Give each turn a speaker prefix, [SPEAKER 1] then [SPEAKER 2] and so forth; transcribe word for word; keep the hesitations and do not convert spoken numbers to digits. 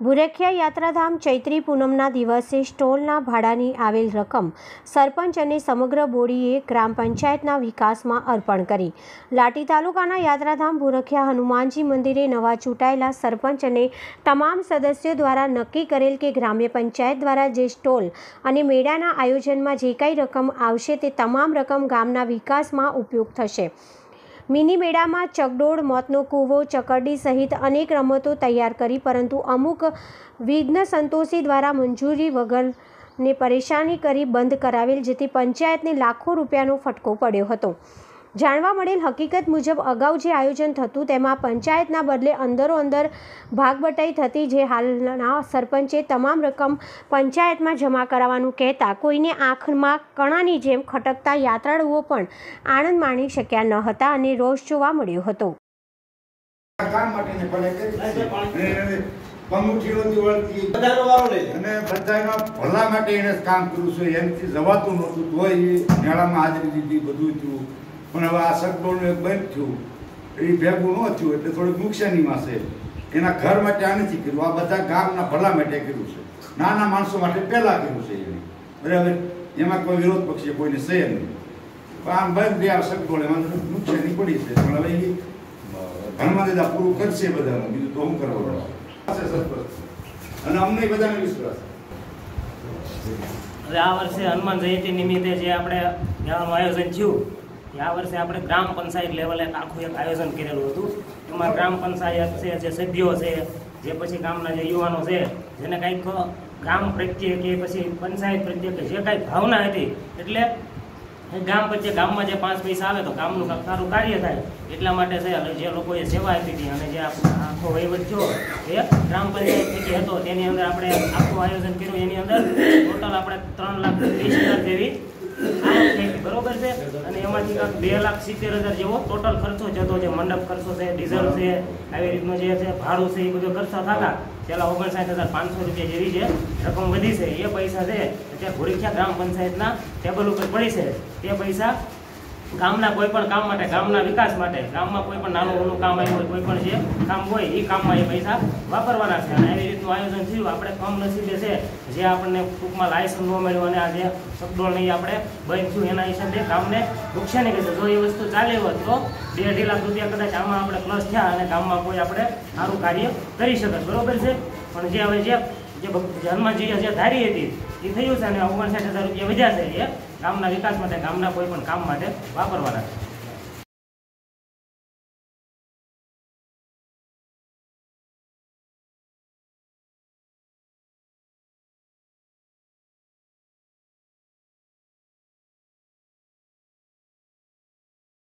[SPEAKER 1] ભુરખિયા યાત્રાધામ ચૈત્રી પૂનમના દિવસે સ્ટોલના ભાડાની આવેલ રકમ સરપંચ અને સમગ્ર બોડીએ ગ્રામ પંચાયતના વિકાસમાં અર્પણ કરી। લાઠી તાલુકાના યાત્રાધામ ભુરખિયા હનુમાનજી મંદિરે નવા ચૂંટાયેલા સરપંચ અને તમામ સદસ્યો દ્વારા નક્કી કરેલ કે ગ્રામ્ય પંચાયત દ્વારા જે સ્ટોલ અને મેળાના આયોજનમાં જે કાંઈ રકમ આવશે તે તમામ રકમ ગામના વિકાસમાં ઉપયોગ થશે। मिनी मेड़ा में चकडोळ, मौतनो कूवो, चकरडी सहित अनेक रमतो तैयार करी, परंतु अमुक विघ्न संतोषी द्वारा मंजूरी वगर ने परेशानी करी बंद करावेल, जेथी पंचायत ने लाखों रूपियानो फटको पड्यो हतो। जाणवा मळेल हकीकत मुजब अगाऊ जे आयोजन थतुं तेमां पंचायतना बदले अंदरो अंदर भागबटाई थती, जे हालना सरपंचे तमाम रकम पंचायतमां जमा कराववानुं कहेता कोईने आंखमां कणानी जेम खटकता यात्राळुओ पण आनंद माणी शक्या न हता अने रोष जोवा मळ्यो हतो।
[SPEAKER 2] પણ હવે આ સગડોળનું એક બંધ થયું, એ ભેગું ન થયું એટલે થોડીક નુકસાનીમાં છે। એના ઘર માટે આ નથી કર્યું, આ બધા ગામના ભલા માટે કર્યું છે, નાના માણસો માટે પહેલાં કર્યું છે એને, બરાબર। એમાં કોઈ વિરોધ પક્ષે કોઈને છે નહીં, પણ આમ બંધ રહ્યા સગડોળ એમાં નુકસાની પડી છે, પણ હવે એ ઘરમાં દાદા પૂરું કરશે બધાનું, બીજું તો શું કરવાનું સરપંચ અને અમને બધાને વિશ્વાસ।
[SPEAKER 3] હવે આ વર્ષે હનુમાન જયંતિ નિમિત્તે જે આપણે મેળાનું આયોજન થયું, આ વર્ષે આપણે ગ્રામ પંચાયત લેવલે આખું એક આયોજન કરેલું હતું। એમાં ગ્રામ પંચાયત છે, જે સભ્યો છે, જે પછી ગામના જે યુવાનો છે, જેને કંઈક ગામ પ્રત્યે કે પછી પંચાયત પ્રત્યે કે જે કાંઈ ભાવના હતી, એટલે ગામ પ્રત્યે ગામમાં જે પાંચ પૈસા આવે તો ગામનું સારું કાર્ય થાય એટલા માટે છે જે લોકોએ સેવા આપી હતી અને જે આખો વહીવટ થયો એ ગ્રામ પંચાયત થકી હતો, તેની અંદર આપણે આખું આયોજન કર્યું। એની અંદર ટોટલ આપણે ત્રણ લાખ ત્રીસ હજાર જેવી બરોબર છે, અને એમાંથી કાંક બે લાખ સિત્તેર હજાર જેવો ટોટલ ખર્ચો જતો, જે મંડપ ખર્ચો છે, ડીઝલ છે, આવી રીતનો જે છે ભાડું છે, એ બધો ખર્ચો થતા પેલા ઓગણસાઠ હજાર પાંચસો રૂપિયા જેવી જે રકમ વધી છે, એ પૈસા છે અત્યારે ભુરખિયા ગ્રામ પંચાયતના ટેબલ ઉપર પડી છે। તે પૈસા ગામના કોઈ પણ કામ માટે, ગામના વિકાસ માટે, ગામમાં કોઈ પણ નાનું મોટું કામ આવ્યું હોય, કોઈ પણ જે કામ હોય એ કામમાં એ પૈસા વાપરવાના છે। અને એવી રીતનું આયોજન થયું। આપણે કમનસીબે છે જે આપણને ટૂંકમાં લાયસન્સ ન મળ્યું અને આ જે સગડોળ નહીં આપણે બંધ થયું, એના હિસાબે ગામને નુકસાની ગઈ છે। જો એ વસ્તુ ચાલી હોત તો બે અઢી લાખ રૂપિયા કદાચ આમાં આપણે પ્લસ થયા અને ગામમાં કોઈ આપણે સારું કાર્ય કરી શકે, બરોબર છે। પણ જે હવે જે જે હનુમાનજીએ જે ધારી હતી એ થયું છે અને ઓગણસાઠ હજાર રૂપિયા વધ્યા છે, એ ગામના વિકાસ માટે, ગામના કોઈ પણ કામ માટે વાપરવાના છે।